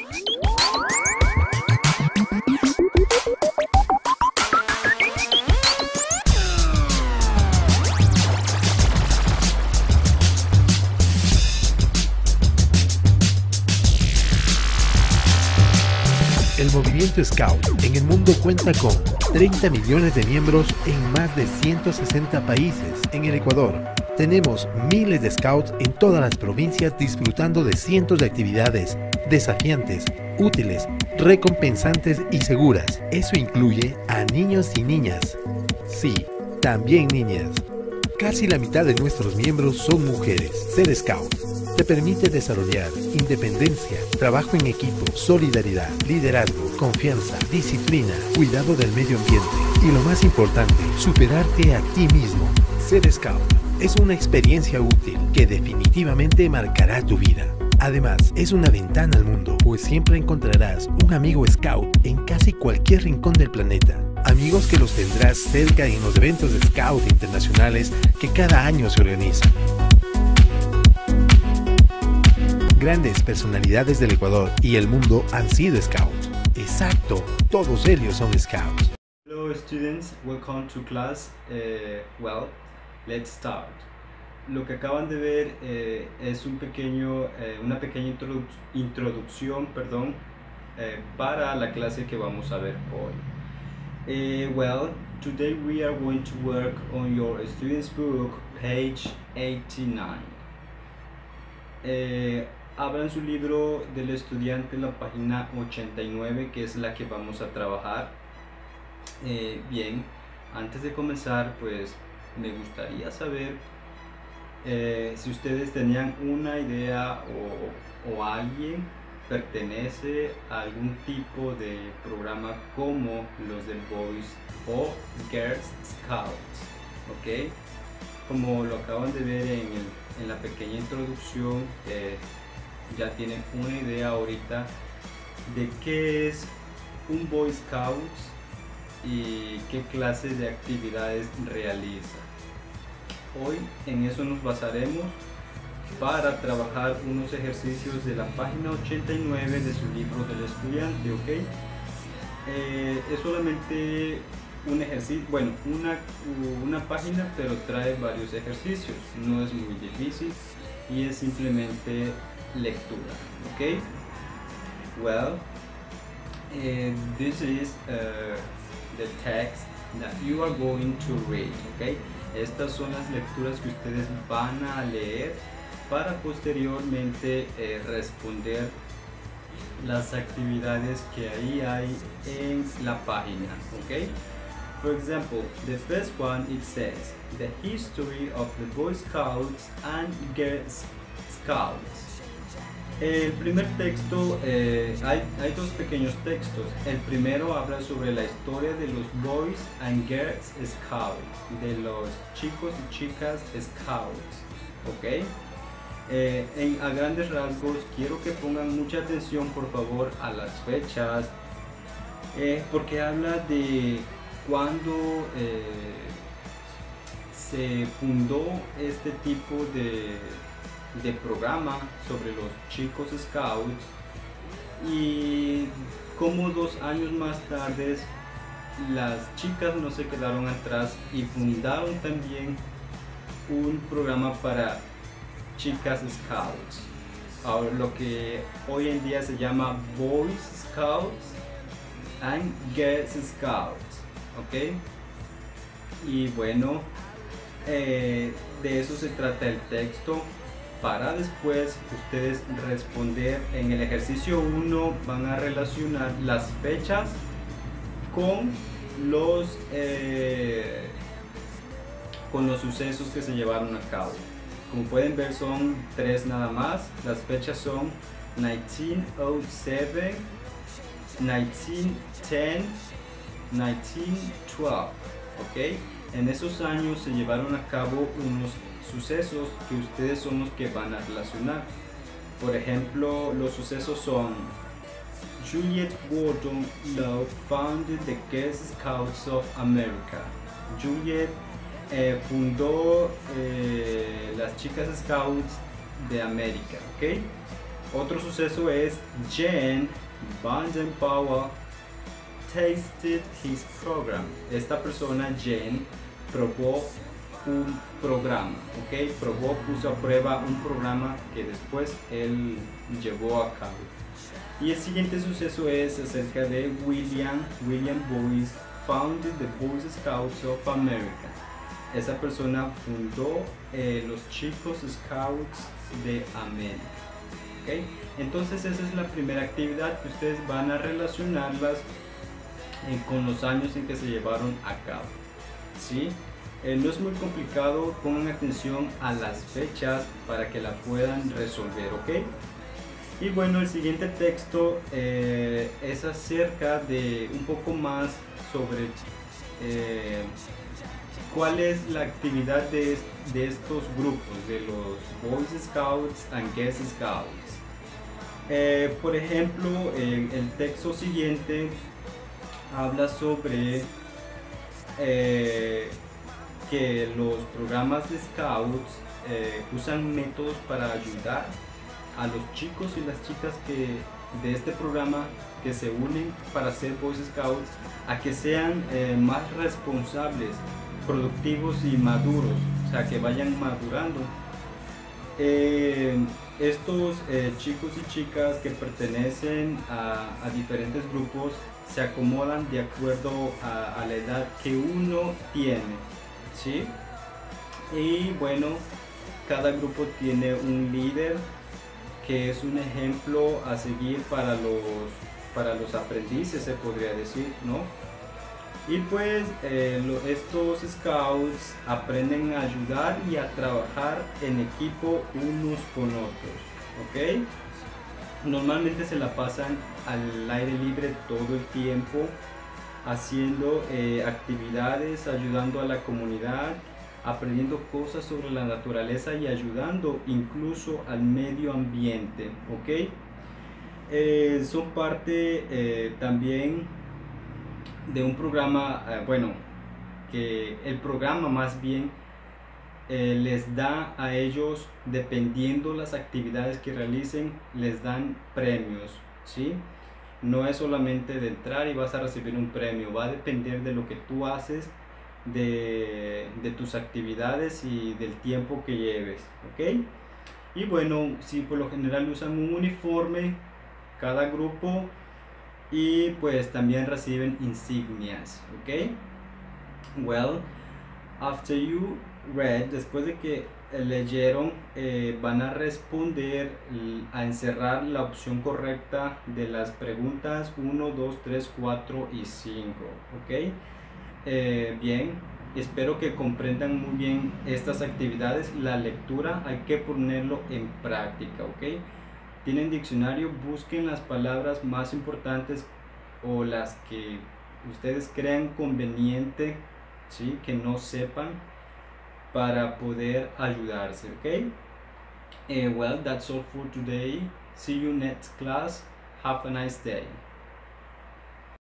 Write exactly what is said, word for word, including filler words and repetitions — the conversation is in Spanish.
El movimiento Scout en el mundo cuenta con treinta millones de miembros en más de ciento sesenta países. En el Ecuador tenemos miles de Scouts en todas las provincias disfrutando de cientos de actividades desafiantes, útiles, recompensantes y seguras. Eso incluye a niños y niñas. Sí, también niñas. Casi la mitad de nuestros miembros son mujeres. Ser Scout te permite desarrollar independencia, trabajo en equipo, solidaridad, liderazgo, confianza, disciplina, cuidado del medio ambiente y lo más importante, superarte a ti mismo. Ser Scout es una experiencia útil que definitivamente marcará tu vida. Además, es una ventana al mundo, pues siempre encontrarás un amigo Scout en casi cualquier rincón del planeta. Amigos que los tendrás cerca en los eventos de Scout internacionales que cada año se organizan. Grandes personalidades del Ecuador y el mundo han sido Scouts. Exacto, todos ellos son Scouts. Hello students, welcome to class. Uh, well, let's start. Lo que acaban de ver eh, es un pequeño, eh, una pequeña introdu introducción perdón, eh, para la clase que vamos a ver hoy. Uh, well, today we are going to work on your student's book, page eighty-nine. Eh, Abran su libro del estudiante en la página ochenta y nueve, que es la que vamos a trabajar. Eh, bien, antes de comenzar, pues me gustaría saber eh, si ustedes tenían una idea o, o alguien pertenece a algún tipo de programa como los del Boys o Girls Scouts, ¿ok? Como lo acaban de ver en, el, en la pequeña introducción, eh, ya tienen una idea ahorita de qué es un Boy Scouts y qué clases de actividades realiza. Hoy en eso nos basaremos para trabajar unos ejercicios de la página ochenta y nueve de su libro del estudiante, ¿ok? Eh, es solamente un ejercicio, bueno, una, una página, pero trae varios ejercicios, no es muy difícil y es simplemente lectura, ¿ok? Well, uh, this is uh, the text that you are going to read, ¿ok? Estas son las lecturas que ustedes van a leer para posteriormente eh, responder las actividades que ahí hay en la página, ¿ok? For example, the first one, it says the history of the Boy Scouts and Girl Scouts. El primer texto, eh, hay, hay dos pequeños textos. El primero habla sobre la historia de los Boys and Girls Scouts, de los chicos y chicas Scouts, ¿ok? Eh, en, a grandes rasgos quiero que pongan mucha atención por favor a las fechas, eh, porque habla de cuando eh, se fundó este tipo de, de programa sobre los chicos Scouts y como dos años más tarde las chicas no se quedaron atrás y fundaron también un programa para chicas Scouts, ahora lo que hoy en día se llama Boys Scouts and Girls Scouts, ¿ok? Y bueno, eh, de eso se trata el texto, para después ustedes responder. En el ejercicio uno van a relacionar las fechas con los eh, con los sucesos que se llevaron a cabo. Como pueden ver son tres nada más. Las fechas son mil novecientos siete, mil novecientos diez, mil novecientos doce, ¿ok? En esos años se llevaron a cabo unos sucesos que ustedes son los que van a relacionar. Por ejemplo, los sucesos son Juliette Gordon Low founded the Girl Scouts of America. Juliette eh, fundó eh, las chicas Scouts de América, ¿ok? Otro suceso es Jen Baden-Powell tasted his program. Esta persona, Jen, probó un programa, ¿ok? Probó, puso a prueba un programa que después él llevó a cabo. Y el siguiente suceso es acerca de William, William Boyce, founded the Boy Scouts of America. Esa persona fundó eh, los Chicos Scouts de América. ¿Okay? Entonces esa es la primera actividad que ustedes van a relacionarlas eh, con los años en que se llevaron a cabo. ¿Sí? Eh, no es muy complicado, pongan atención a las fechas para que la puedan resolver, ¿ok? Y bueno, el siguiente texto eh, es acerca de un poco más sobre eh, cuál es la actividad de, de estos grupos, de los Boy Scouts and Girl Scouts. Eh, por ejemplo, eh, el texto siguiente habla sobre eh, que los programas de Scouts eh, usan métodos para ayudar a los chicos y las chicas que de este programa que se unen para ser Boy Scouts a que sean eh, más responsables, productivos y maduros, o sea, que vayan madurando. Eh, estos eh, chicos y chicas que pertenecen a, a diferentes grupos se acomodan de acuerdo a, a la edad que uno tiene, ¿sí? Y bueno, cada grupo tiene un líder que es un ejemplo a seguir para los, para los aprendices, se podría decir, ¿no? Y pues eh, lo, estos scouts aprenden a ayudar y a trabajar en equipo unos con otros, ¿ok? Normalmente se la pasan al aire libre todo el tiempo, haciendo eh, actividades, ayudando a la comunidad, aprendiendo cosas sobre la naturaleza y ayudando incluso al medio ambiente, ¿ok? Eh, son parte eh, también de un programa, eh, bueno, que el programa más bien eh, les da a ellos, dependiendo las actividades que realicen, les dan premios, ¿sí? No es solamente de entrar y vas a recibir un premio, va a depender de lo que tú haces, de, de tus actividades y del tiempo que lleves, ¿ok? Y bueno, si por lo general usan un uniforme cada grupo, y pues también reciben insignias, ¿ok? Well, after you read, después de que leyeron, eh, van a responder, a encerrar la opción correcta de las preguntas uno, dos, tres, cuatro y cinco, ¿ok? Eh, bien, espero que comprendan muy bien estas actividades. La lectura hay que ponerlo en práctica, ¿ok? Tienen diccionario, busquen las palabras más importantes o las que ustedes crean conveniente, ¿sí? Que no sepan, para poder ayudarse, ¿ok? Uh, well, that's all for today. See you next class. Have a nice day.